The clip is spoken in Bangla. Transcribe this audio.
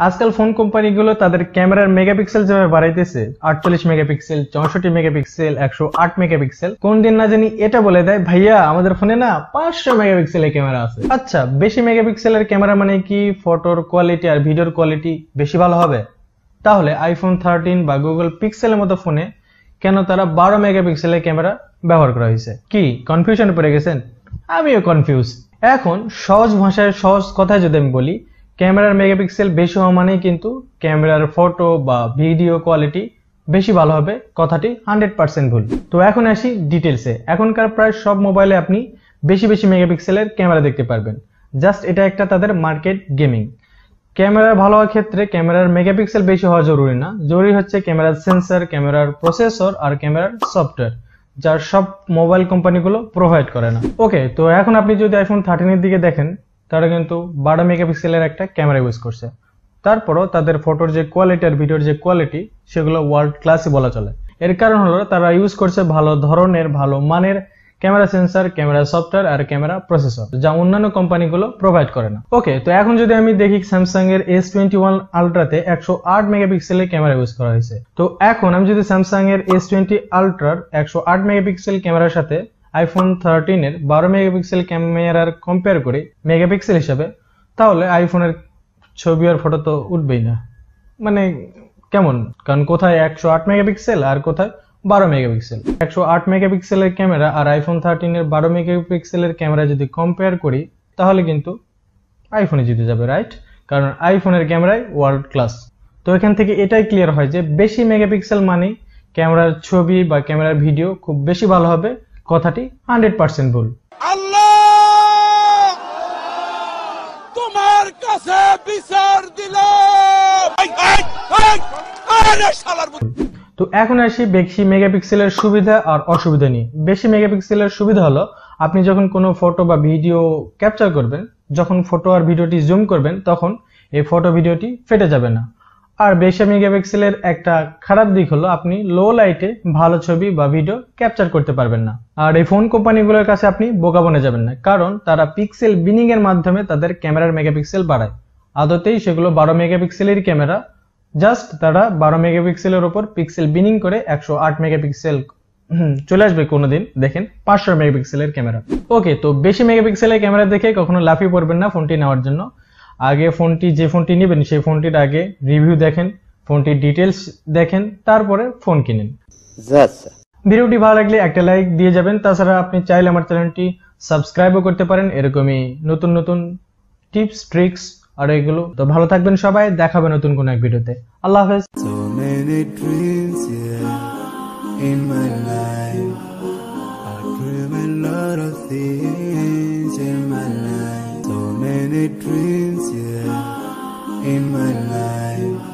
আজকাল ফোন কোম্পানিগুলো তাদের ক্যামেরার মেগাপিক্সেল যেভাবে বাড়াইতেছে 48 মেগাপিক্সেল, 64 মেগাপিক্সেল, 108 মেগাপিক্সেল, কোন দিন না জানি এটা বলে দেয় ভাইয়া আমাদের ফোনে না 500 মেগাপিক্সেলের ক্যামেরা আছে। আচ্ছা, বেশি মেগাপিক্সেলের ক্যামেরা মানে কি ফটোর কোয়ালিটি আর ভিডিওর কোয়ালিটি বেশি ভালো হবে? তাহলে আইফোন 13 বা গুগল পিক্সেলের মতো ফোনে কেন তারা 12 মেগাপিক্সেলের ক্যামেরা ব্যবহার করা হয়েছে? কি কনফিউশনে পড়ে গেছেন? আমিও কনফিউজ। এখন সহজ ভাষায় সহজ কথায় যদি আমি বলি, ক্যামেরার মেগাপিক্সেল বেশি হওয়া মানেই কিন্তু ক্যামেরার ফটো বা ভিডিও কোয়ালিটি বেশি ভালো হবে, কথাটি 100% ভুল। তো এখন আসি ডিটেলসে। এখনকার প্রায় সব মোবাইলে আপনি বেশি বেশি মেগাপিক্সেলের ক্যামেরা দেখতে পারবেন। জাস্ট এটা একটা তাদের মার্কেট গেমিং। ক্যামেরা ভালো হওয়ার ক্ষেত্রে ক্যামেরার মেগাপিক্সেল বেশি হওয়া জরুরি না, জরুরি হচ্ছে ক্যামেরার সেন্সর, ক্যামেরার প্রসেসর আর ক্যামেরার সফটওয়্যার, যার সব মোবাইল কোম্পানিগুলো প্রোভাইড করে না। ওকে, তো এখন আপনি যদি আইফোন 13 এর দিকে দেখেন, তারা কিন্তু 12 মেগাপিক্সেলের একটা ক্যামেরা ইউজ করছে। তারপরও তাদের ফটোর যে কোয়ালিটি আর ভিডিওর যে কোয়ালিটি সেগুলো ওয়ার্ল্ড ক্লাসই বলা চলে। এর কারণ হলো তারা ইউজ করছে ভালো ধরনের, ভালো মানের ক্যামেরা সেন্সর, ক্যামেরা সফটওয়্যার আর ক্যামেরা প্রসেসর, যা অন্যান্য কোম্পানিগুলো প্রোভাইড করে না। ওকে, তো এখন যদি আমি দেখি স্যামসাং এর S21 আলট্রাতে 108 মেগাপিক্সেলের ক্যামেরা ইউজ করা হয়েছে। তো এখন আমি যদি স্যামসাং এর S20 আলট্রার 108 মেগাপিক্সেল ক্যামেরার সাথে আইফোন 13 এর 12 মেগাপিক্সেল ক্যামেরার কম্পেয়ার করি মেগাপিক্সেল হিসাবে, তাহলে আইফোনের ছবি আর ফটো তো উঠবেই না। মানে কেমন? কারণ কোথায় 108 মেগাপিক্সেল আর কোথায় 12 মেগাপিক্সেল। 108 মেগাপিক্সেলের ক্যামেরা আর আইফোন 13 এর 12 মেগাপিক্সেলের ক্যামেরা যদি কম্পেয়ার করি, তাহলে কিন্তু আইফোনে জিতে যাবে, রাইট? কারণ আইফোনের ক্যামেরাই ওয়ার্ল্ড ক্লাস। তো এখান থেকে এটাই ক্লিয়ার হয় যে বেশি মেগাপিক্সেল মানে ক্যামেরার ছবি বা ক্যামেরার ভিডিও খুব বেশি ভালো হবে, কথাটি 100% ভুল। তোমার কাছে বিচার দিলাম। তো এখন আসি বেশি মেগাপিক্সেলের সুবিধা আর অসুবিধা নিয়ে। বেশি মেগাপিক্সেলের সুবিধা হলো আপনি যখন কোনো ফটো বা ভিডিও ক্যাপচার করবেন, যখন ফটো আর ভিডিওটি জুম করবেন, তখন এই ফটো ভিডিওটি ফেটে যাবে না। আর বেশি মেগাপিক্সেলের একটা খারাপ দিক হলো আপনি লো লাইটে ভালো ছবি বা ভিডিও ক্যাপচার করতে পারবেন না। আর এই ফোন কোম্পানিগুলোর কাছে আপনি বোকা বনে যাবেন না, কারণ তারা পিক্সেল বিনিং এর মাধ্যমে তাদের ক্যামেরার মেগাপিক্সেল বাড়ায়। আদতেই সেগুলো 12 মেগাপিক্সেলের ক্যামেরা, জাস্ট তারা 12 মেগাপিক্সেলের উপর পিক্সেল বিনিং করে 108 মেগাপিক্সেল চলে আসবে কোনোদিন, দেখেন 500 মেগাপিক্সেলের ক্যামেরা। ওকে, তো বেশি মেগাপিক্সেলের ক্যামেরা দেখে কখনো লাফিয়ে পড়বেন না ফোনটি নেওয়ার জন্য। আগে যে ফোনটি নেবেন সেই ফোনটির আগে রিভিউ দেখেন, ফোনটির ডিটেলস দেখেন, তারপরে ফোন কিনেন। ভিডিওটি ভালো লাগলে একটা লাইক দিয়ে যাবেন। তাছাড়া আপনি চাইলে আমার চ্যানেলটি সাবস্ক্রাইবও করতে পারেন, এরকমই নতুন নতুন টিপস ট্রিক্স আর এগুলো। তো ভালো থাকবেন সবাই, দেখাবে নতুন কোন এক ভিডিওতে। আল্লাহ হাফেজ। So many dreams, yeah, in my life. I dream a lot of things in my life. So many dreams, yeah, in my life.